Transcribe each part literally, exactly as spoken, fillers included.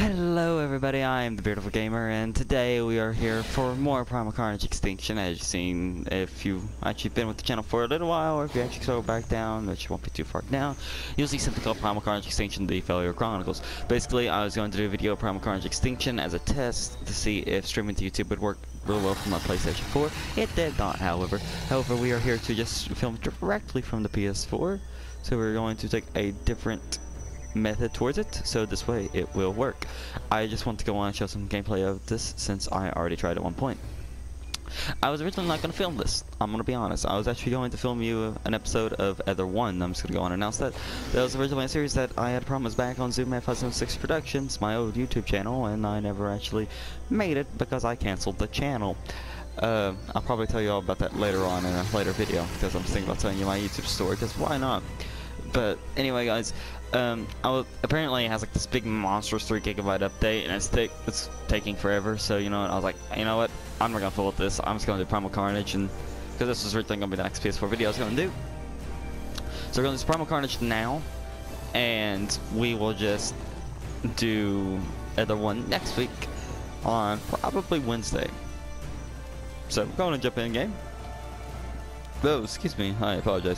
Hello everybody, I am the Beautiful Gamer, and today we are here for more Primal Carnage Extinction. As you've seen, if you've actually been with the channel for a little while, or if you actually scroll back down, which won't be too far down, you'll see something called Primal Carnage Extinction: The Failure Chronicles. Basically, I was going to do a video of Primal Carnage Extinction as a test to see if streaming to YouTube would work real well from my PlayStation four. It did not, however. However, we are here to just film directly from the P S four, so we're going to take a different method towards it, so this way it will work. I just want to go on and show some gameplay of this since I already tried at one point. I was originally not going to film this, I'm going to be honest. I was actually going to film you an episode of Ether one. I'm just going to go on and announce that. That was originally a series that I had promised back on Zoom F five seven six Productions, my old YouTube channel, and I never actually made it because I cancelled the channel. Uh, I'll probably tell you all about that later on in a later video, because I'm thinking about telling you my YouTube story, because why not? But anyway, guys, um, I was, apparently it has like this big monstrous three gigabyte update, and it's, it's taking forever. So you know what? I was like, you know what? I'm not gonna fool with this. I'm just gonna do Primal Carnage, and because this was originally gonna be the next P S four video I was gonna do. So we're gonna do Primal Carnage now, and we will just do Ether one next week on probably Wednesday. So we're going to jump in game. Oh, excuse me. I apologize.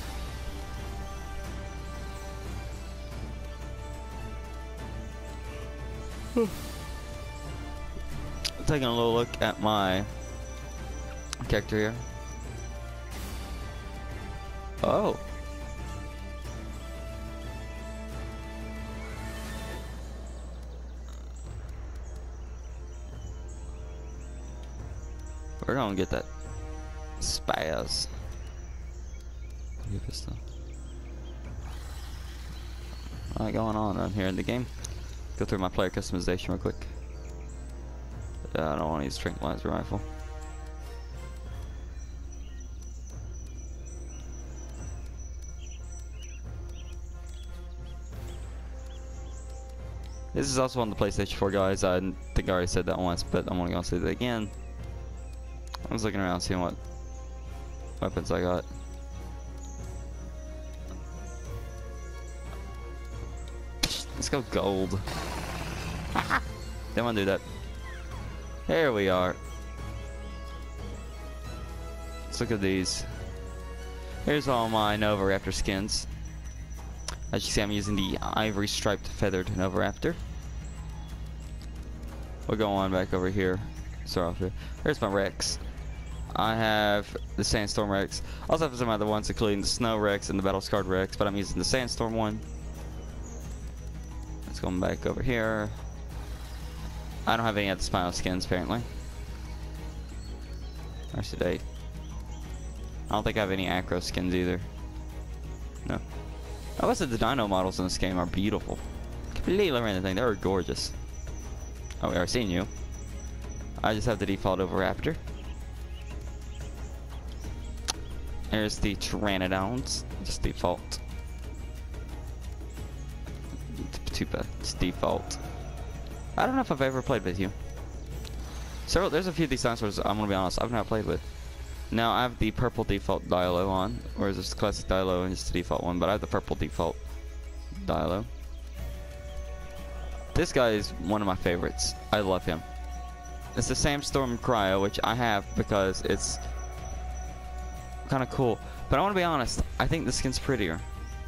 Taking a little look at my character here. Oh. We're gonna get that spaz. Alright, going on around here in the game. Go through my player customization real quick. Uh, I don't want to use tranquilizer rifle. This is also on the PlayStation four, guys. I think I already said that once, but I'm only gonna say that again. I was looking around seeing what weapons I got. Let's go gold. Didn't want to do that. Here we are. Let's look at these. Here's all my Nova Raptor skins. As you see, I'm using the ivory striped feathered Nova Raptor. We'll go on back over here. Start off here. Here's my Rex. I have the Sandstorm Rex. I also have some other ones, including the Snow Rex and the Battle Scarred Rex, but I'm using the Sandstorm one. Let's go back over here. I don't have any of the Spinal skins, apparently. Where's the date? I don't think I have any Acro skins either. No. I would say the Dino models in this game are beautiful. Completely random thing. They're gorgeous. Oh, we already seen you. I just have the default Oviraptor. There's the Pteranodons. Just default. Too bad. It's default. I don't know if I've ever played with you. Several, there's a few of these dinosaurs I'm gonna be honest, I've not played with. Now I have the purple default Dilo on, or is this the classic Dilo and just the default one? But I have the purple default Dilo. This guy is one of my favorites. I love him. It's the Sandstorm Cryo, which I have because it's kind of cool. But I want to be honest, I think the skin's prettier.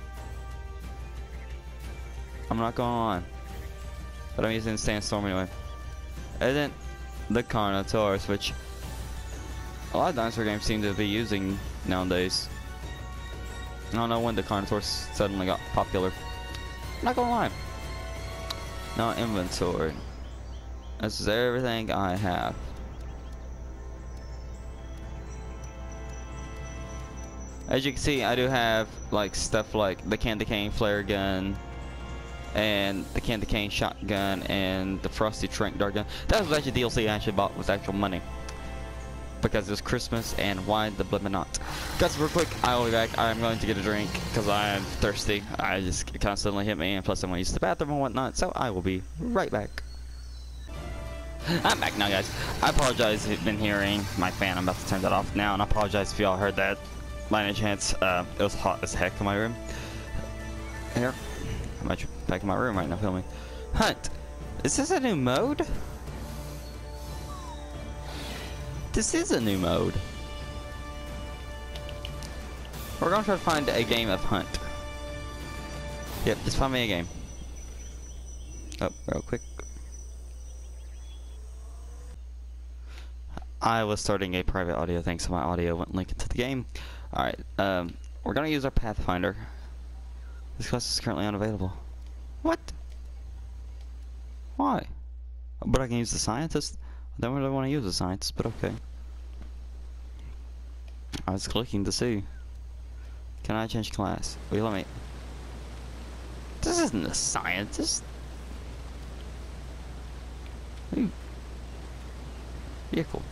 I'm not going on. But I'm using Sandstorm anyway. And then the Carnotaurus, which a lot of dinosaur games seem to be using nowadays. I don't know when the Carnotaurus suddenly got popular. I'm not gonna lie. Now inventory. This is everything I have. As you can see, I do have like stuff like the Candy Cane flare gun, and the Candy Cane shotgun, and the Frosty Trank dart gun. That was actually D L C I actually bought with actual money, because it was Christmas, and why the blimmin' not? Guys, real quick, I will be back. I'm going to get a drink because I am thirsty. I just constantly hit me, and plus I'm going to use the bathroom and whatnot. So I will be right back. I'm back now, guys. I apologize if you've been hearing my fan. I'm about to turn that off now, and I apologize if y'all heard that. By any chance, uh, it was hot as heck in my room. Here, I'm actually back in my room right now filming. Hunt. Is this a new mode? This is a new mode. We're gonna try to find a game of Hunt. Yep, just find me a game. Oh, real quick. I was starting a private audio thing, so my audio went linked to the game. Alright, um, we're gonna use our Pathfinder. This class is currently unavailable. What? Why? But I can use the scientist? I don't really want to use the scientist, but okay. I was clicking to see. Can I change class? Will you let me? This isn't a scientist. Ooh. Vehicle.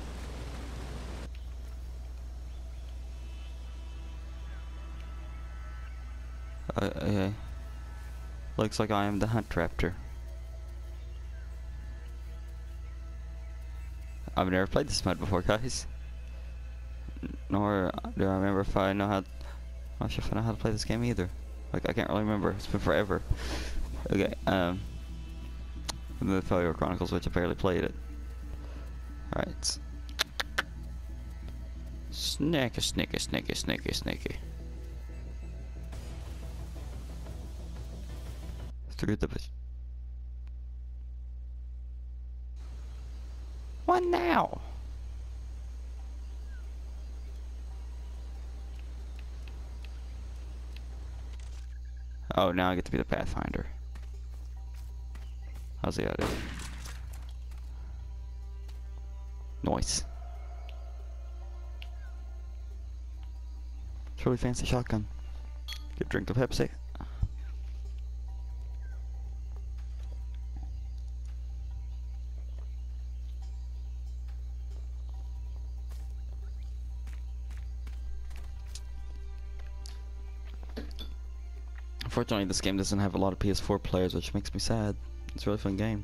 Uh, okay. Looks like I am the Hunt Raptor. I've never played this mode before, guys. Nor do I remember if I know how. I'm not sure if I know how to play this game either. Like, I can't really remember. It's been forever. Okay, um. The Failure Chronicles, which I barely played it. Alright. Snicky, snicky, snicky, snicky, snicky. Through the. What now? Oh, now I get to be the Pathfinder. How's the other? Nice. It's a really fancy shotgun. Get a drink of Pepsi. Unfortunately, this game doesn't have a lot of P S four players, which makes me sad. It's a really fun game.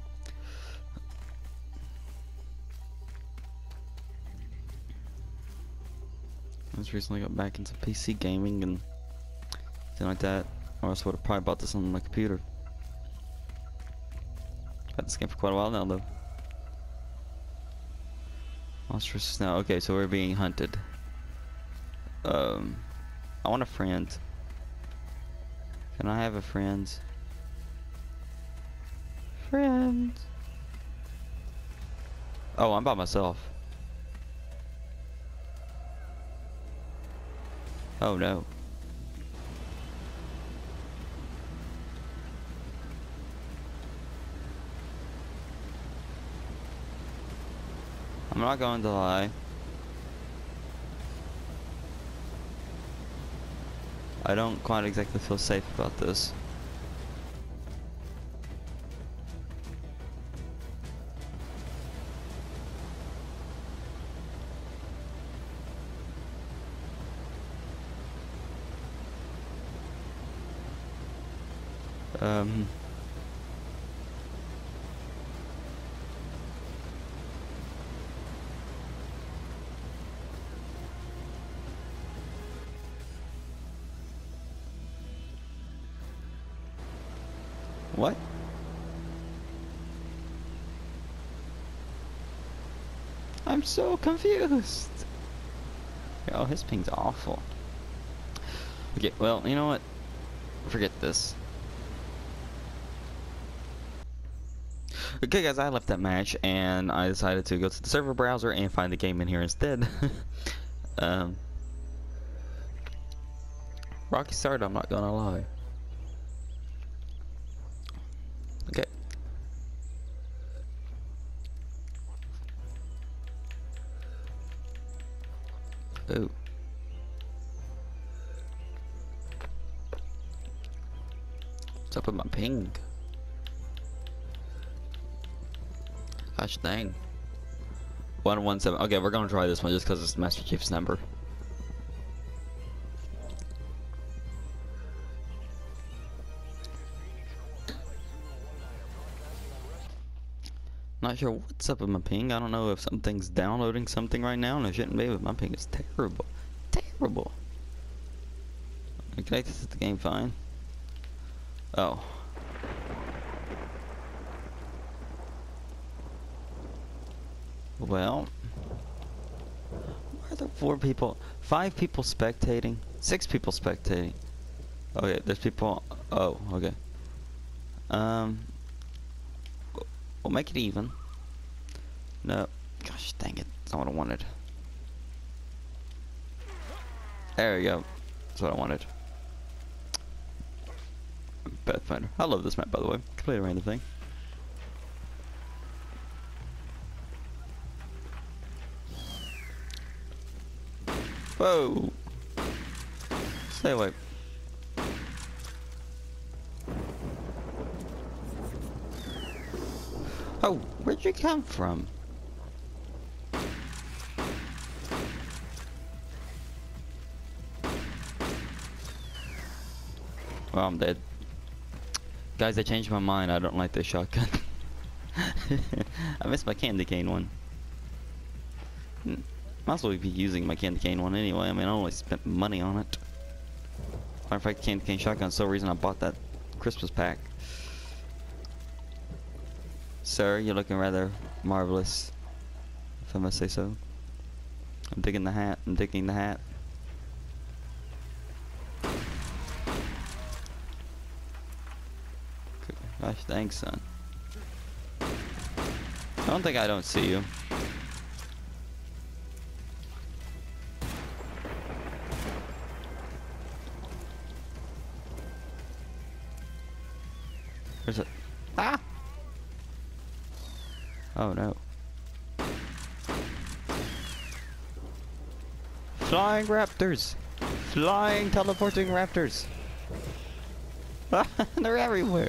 I just recently got back into P C gaming and things like that, or else I would have probably bought this on my computer. I've had this game for quite a while now, though. Monstrous now. Okay, so we're being hunted. Um, I want a friend. Can I have a friend? Friend. Oh, I'm by myself. Oh no. I'm not going to lie. I don't quite exactly feel safe about this. Um... What? I'm so confused. Oh, his ping's awful. Okay, well, you know what? Forget this. Okay, guys, I left that match and I decided to go to the server browser and find the game in here instead. um, Rocky start, I'm not gonna lie. Okay. Oh. What's up with my ping? Gosh dang. one one seven. Okay, we're gonna try this one just because it's Master Chief's number. Not sure what's up with my ping. I don't know if something's downloading something right now, and it shouldn't be, but my ping is terrible. Terrible. I'm connected to the game fine. Oh. Well, why are there four people? Five people spectating? Six people spectating. Okay, there's people. Oh, okay. Um, we'll make it even. No. Gosh dang it. That's not what I wanted. There we go. That's what I wanted. Pathfinder. I love this map, by the way. Completely random thing. Whoa! Stay away. Oh, where'd you come from? Well, I'm dead. Guys, I changed my mind. I don't like this shotgun. I missed my candy cane one. Might as well be using my candy cane one anyway. I mean, I only spent money on it. Matter of fact, candy cane shotgun's the reason I bought that Christmas pack. Sir, you're looking rather marvelous, if I must say so. I'm digging the hat. I'm digging the hat. Gosh, thanks, son. I don't think I don't see you. There's a... Ah! Oh no. Flying raptors! Flying teleporting raptors! They're everywhere!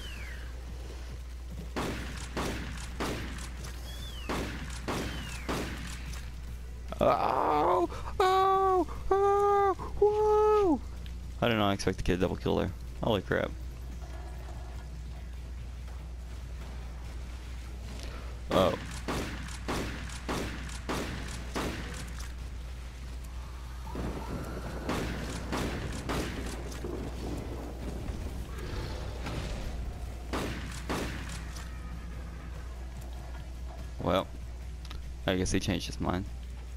Oh! Oh! Oh! Whoa! I did not expect to get a double kill there. Holy crap. Oh. Well, I guess he changed his mind.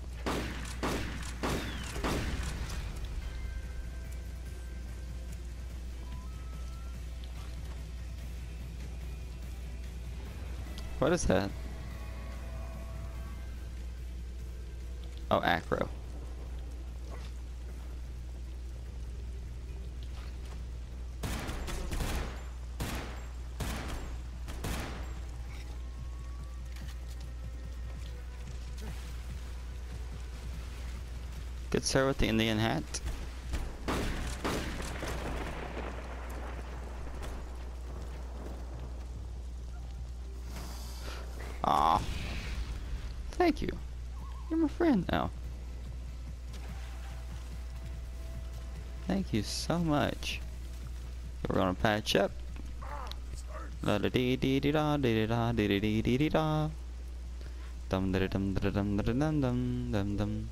What is that? Oh, acro. Good sir with the Indian hat. Aw. Thank you. You're my friend now. Thank you so much. We're gonna patch up. La da dee dee dee da dee da dee dee dee dee dee da. Dum da dum da dum da dum dum dum dum.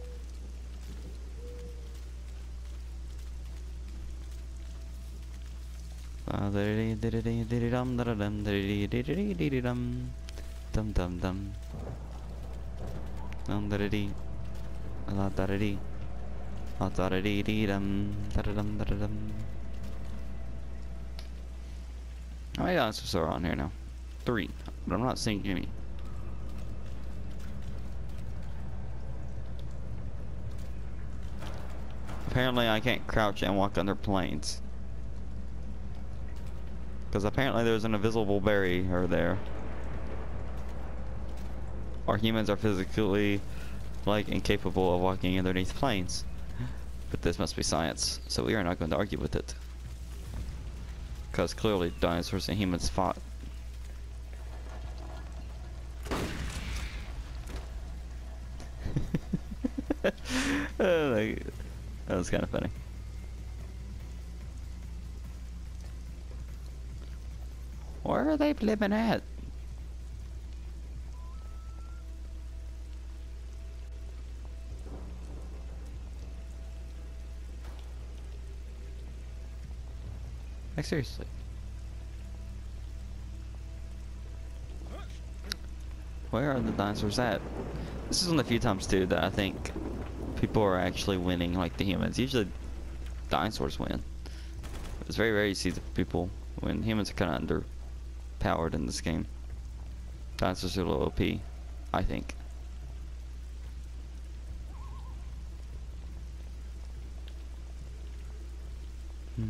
Da dee dee dee dee dee dum da dum da dee dee dee dee dee dum. Dum dum dum. Dum da dee. La da dee. La da dee dee dum. Da dum da dum. How many dinosaurs are on here now? Three. But I'm not seeing Jimmy. Apparently I can't crouch and walk under planes. Because apparently there's an invisible barrier there. Or humans are physically, like, incapable of walking underneath planes. But this must be science, so we are not going to argue with it. Because clearly dinosaurs and humans fought. Oh, that was kind of funny. Where are they living at? Like seriously. Where are the dinosaurs at? This is one of the few times too that I think people are actually winning like the humans. Usually dinosaurs win. It's very rare you see the people when humans are kind of underpowered in this game. Dinosaurs are a little O P, I think. Hmm.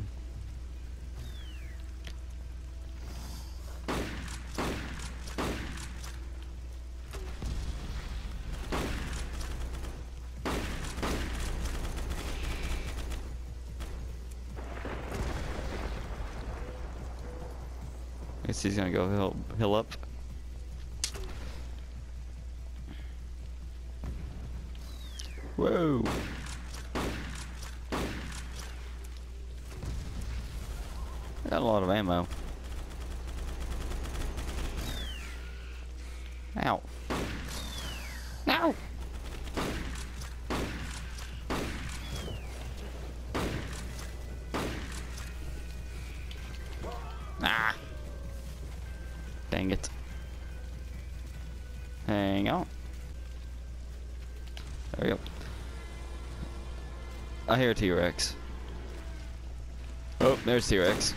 I guess he's gonna go hill, hill up. Whoa! Got a lot of ammo. Ow. Ow! Ah! Dang it. Hang on. There we go. I hear a T-Rex. Oh, there's T-Rex.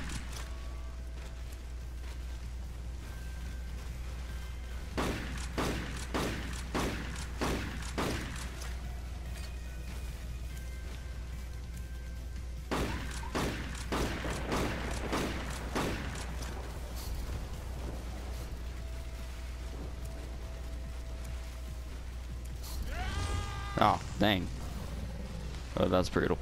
Oh, dang. Oh, that's brutal.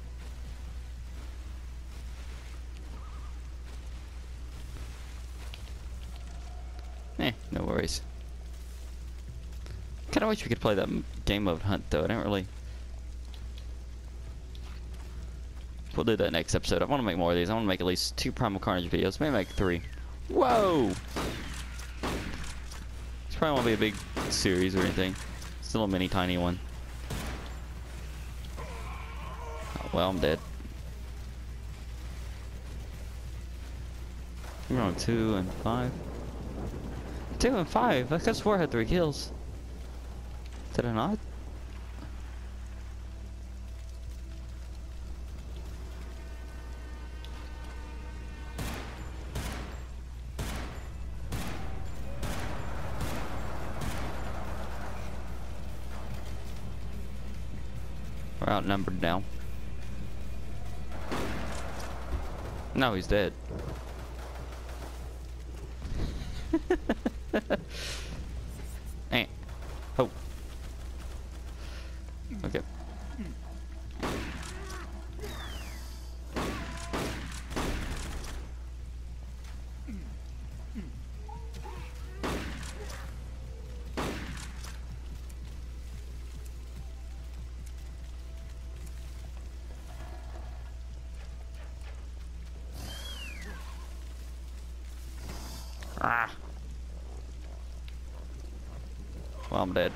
Eh, no worries. Kinda wish we could play that game mode hunt though. I don't really. We'll do that next episode. I want to make more of these. I want to make at least two Primal Carnage videos. Maybe make three. Whoa! This probably won't be a big series or anything. Still a mini tiny one. Oh, well, I'm dead. We're on two and five. Two and five? I could swear I had three kills. Did I not? We're outnumbered now. No, he's dead. Eh. Oh. Okay. Ah. Well, I'm dead.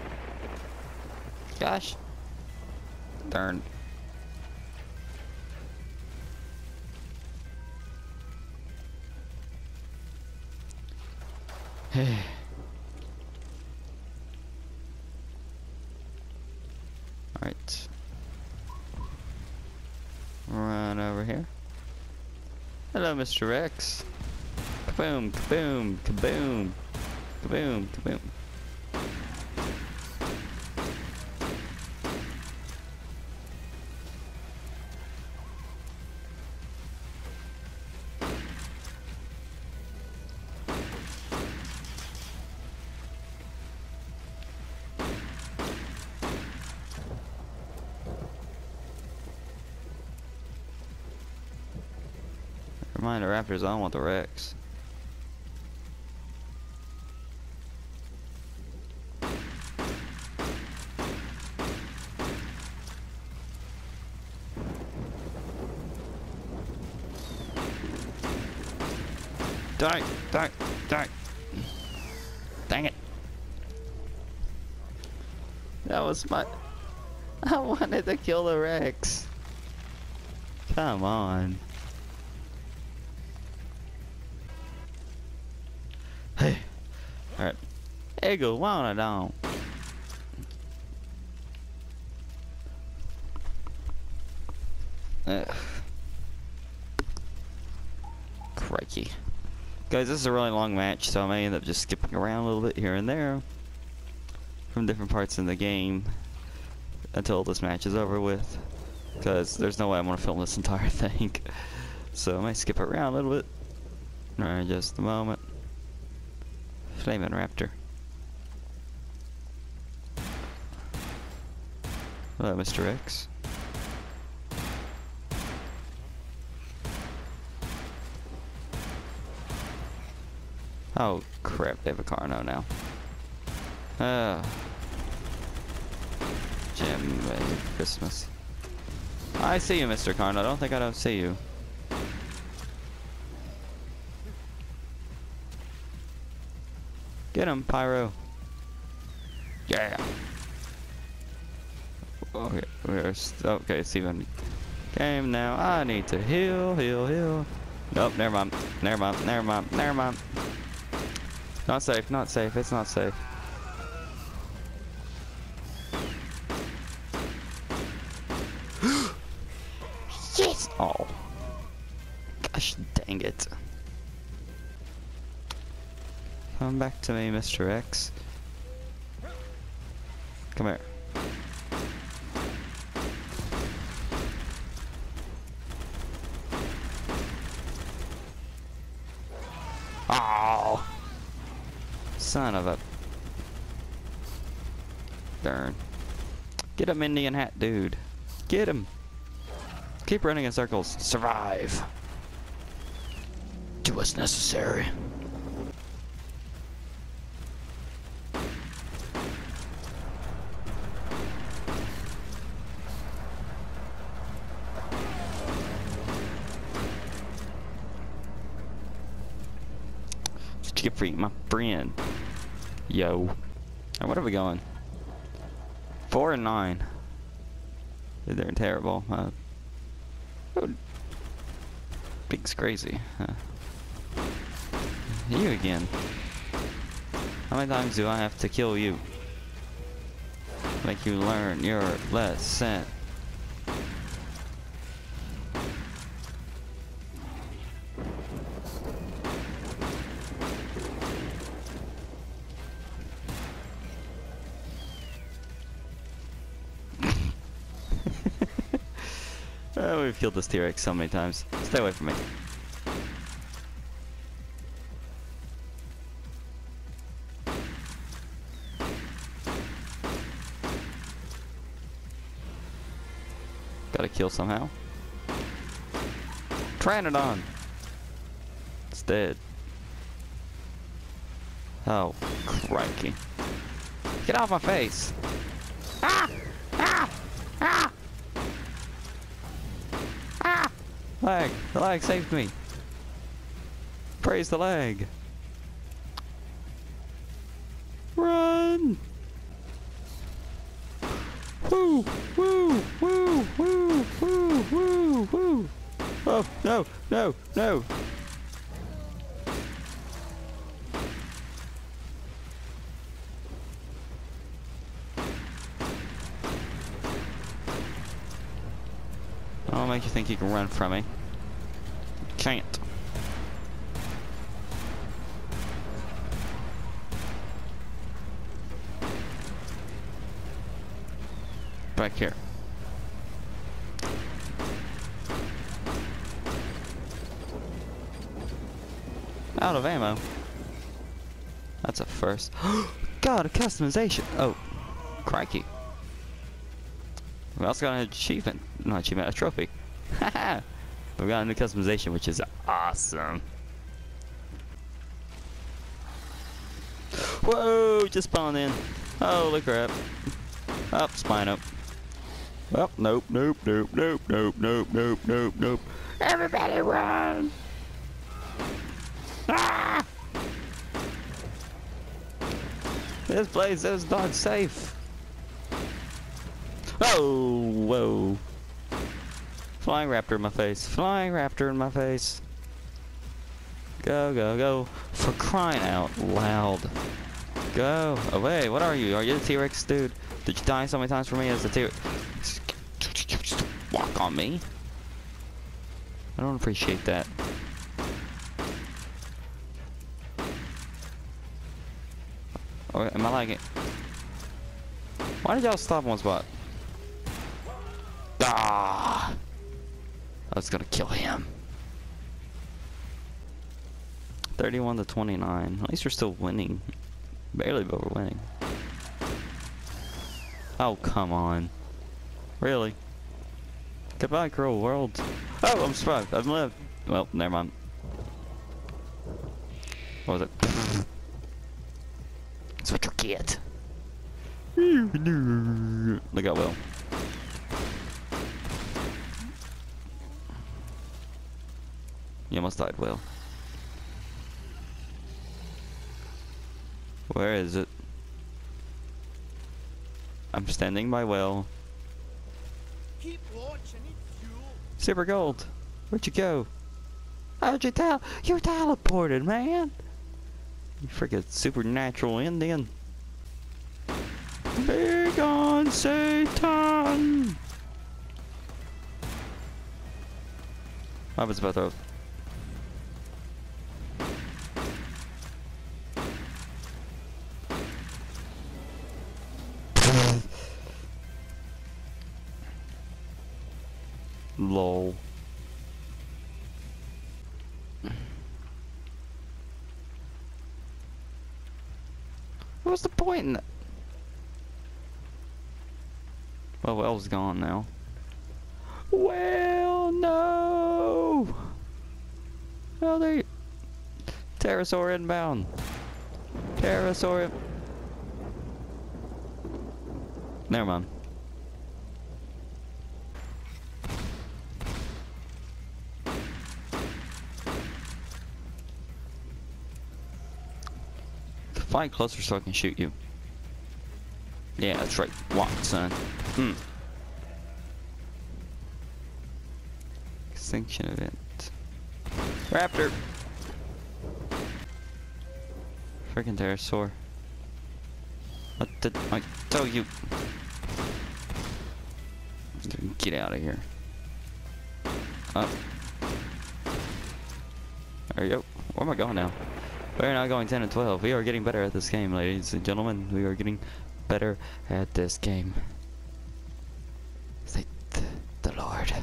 Gosh. Darn. Alright. Run over here. Hello, Mister Rex. Kaboom, kaboom, kaboom, kaboom, kaboom. Remind the Raptors, I don't want the Rex. Die, die, die. Dang it. That was my... I wanted to kill the Rex. Come on. Hey. Alright. Ego, why don't I don't? Ugh. Crikey. Guys, this is a really long match, so I may end up just skipping around a little bit here and there from different parts in the game until this match is over with, because there's no way I'm going to film this entire thing. So I might skip around a little bit. Alright, just a moment. Flaming Raptor. Hello, Mister X. Oh crap, they have a Carno now. Uh, Jim, uh, Christmas. I see you, Mister Carno. I don't think I don't see you. Get him, Pyro. Yeah. Okay, we're okay. Steven game now. I need to heal, heal, heal. Nope, never mind. Never mind. Never mind. Never mind. Not safe. Not safe. It's not safe. Yes. Oh. Gosh dang it. Come back to me, Mister X. Come here. Oh, son of a darn! Get him, Indian hat dude. Get him. Keep running in circles. Survive. Do what's necessary. Get free, my friend. Yo. Right, what are we going? Four and nine. They're terrible. Uh, oh, Big's crazy. Uh, you again. How many times do I have to kill you? Make you learn your lesson. Oh, we've killed this T-Rex so many times. Stay away from me. Gotta kill somehow. Pteranodon! It's dead. Oh, crikey. Get off my face! Ah! Ah! Ah! Lag! The lag saved me! Praise the lag! Run! Woo! Woo! Woo! Woo! Woo! Woo! Woo! Oh, no! No! No! I'll make you think you can run from me. You can't. Back here. Out of ammo. That's a first. God, a customization. Oh, crikey. We also got an achievement. Not achievement, a trophy. Haha! We got a new customization, which is awesome. Whoa! Just spawned in. Holy crap. Up, oh, Spino. Well, nope, nope, nope, nope, nope, nope, nope, nope, nope. Everybody run! Ah! This place is not safe. Oh, whoa. Flying raptor in my face. Flying raptor in my face. Go, go, go. For crying out loud. Go away. What are you? Are you the T-Rex dude? Did you die so many times for me as the T-Rex? Walk on me. I don't appreciate that. Or am I lagging? Why did y'all stop one spot? Ah! I was gonna kill him. thirty-one to twenty-nine. At least we're still winning. Barely, but we're winning. Oh, come on. Really? Goodbye, cruel world. Oh, I'm survived. I've lived. Well, never mind. What was it? That's what you get. Look out, Will. You almost died, Will. Where is it? I'm standing by Will. Keep watching it, fuel. Super Gold, where'd you go? How'd you tell? You teleported, man. You freaking supernatural Indian. Be gone, Satan! I was about to. Lol. What's the point in that? Well, Well's gone now. Well, no! Oh, they... Pterosaur inbound. Pterosaur... Never mind. Fly closer so I can shoot you. Yeah, that's right. Walk, son. Hmm. Extinction event. Raptor! Freaking pterosaur. What did I tell you? Get out of here. Up. There you go. Where am I going now? We're now going ten and twelve. We are getting better at this game, ladies and gentlemen. We are getting better at this game. Thank the Lord.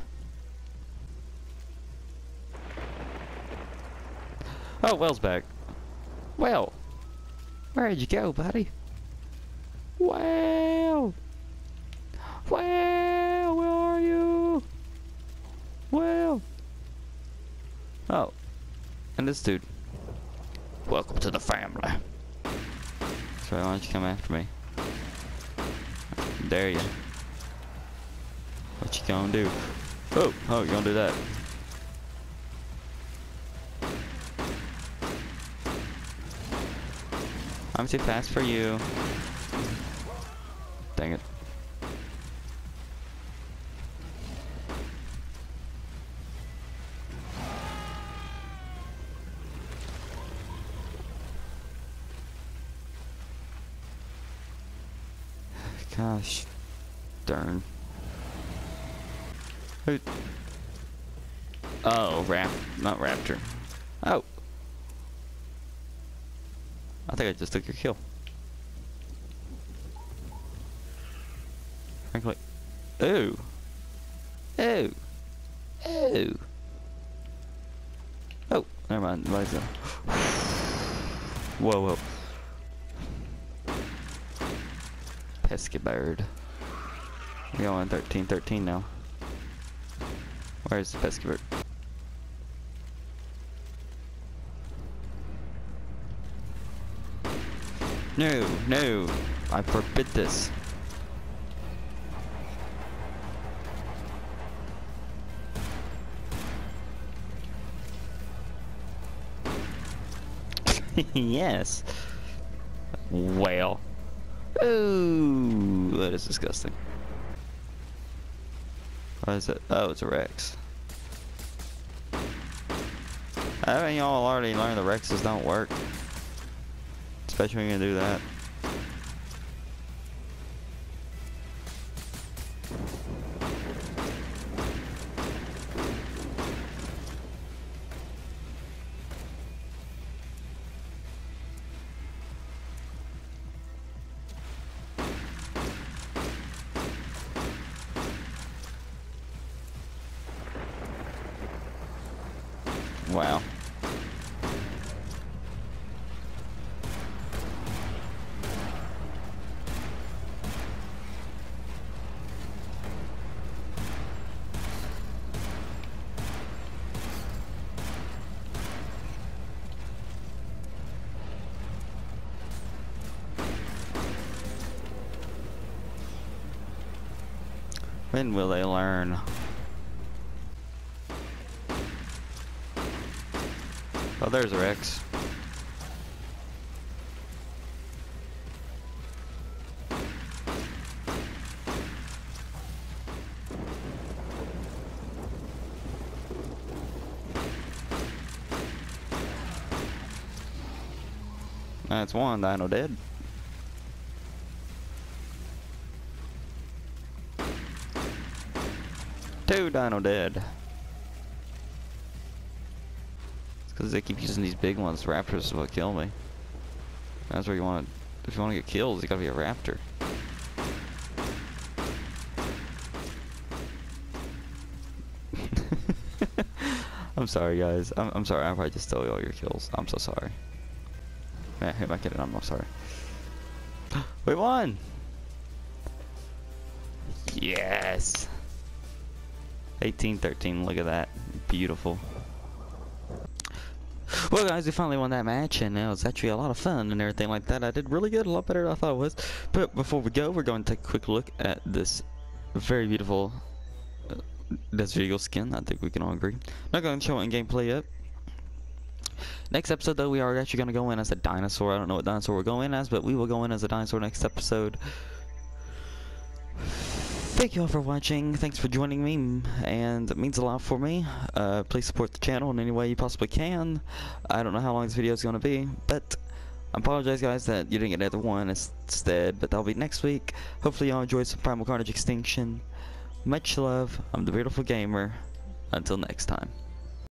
Oh, Well's back. Well, where'd you go, buddy? Well, well, where are you? Well, oh, and this dude. Welcome to the family. So why don't you come after me? Dare you? What you gonna do? Oh, oh, you gonna do that? I'm too fast for you. Dang it. Gosh darn. Who? Oh, Rap, not Raptor. Oh. I think I just took your kill. Frankly. Ooh. Ooh. Ooh. Oh, never mind. Liza. Whoa, whoa. Pesky bird. We're going thirteen thirteen now. Where's the pesky bird? No, no. I forbid this. Yes. Whale. Ooh, that is disgusting. What is it? Oh, it's a Rex. Haven't y'all already learned the Rexes don't work? Especially when you do that. Wow. When will they learn? Oh, there's Rex. That's one dino dead. Two dino dead. It's because they keep using these big ones. Raptors will kill me. That's where you want to. If you want to get kills, you gotta be a raptor. I'm sorry, guys. I'm, I'm sorry. I probably just stole all your kills. I'm so sorry. Man, who am I kidding? I'm not sorry. We won! Yes! eighteen thirteen, look at that. Beautiful. Well, guys, we finally won that match, and it was actually a lot of fun and everything like that. I did really good, a lot better than I thought it was. But before we go, we're going to take a quick look at this very beautiful uh, Desert Eagle skin. I think we can all agree. Not going to show it in gameplay yet. Next episode, though, we are actually going to go in as a dinosaur. I don't know what dinosaur we're going as, but we will go in as a dinosaur next episode. Thank you all for watching. Thanks for joining me, and it means a lot for me. Uh, please support the channel in any way you possibly can. I don't know how long this video is going to be, but I apologize, guys, that you didn't get another one instead, but that'll be next week. Hopefully y'all enjoyed some Primal Carnage Extinction. Much love. I'm the Beautiful Gamer. Until next time.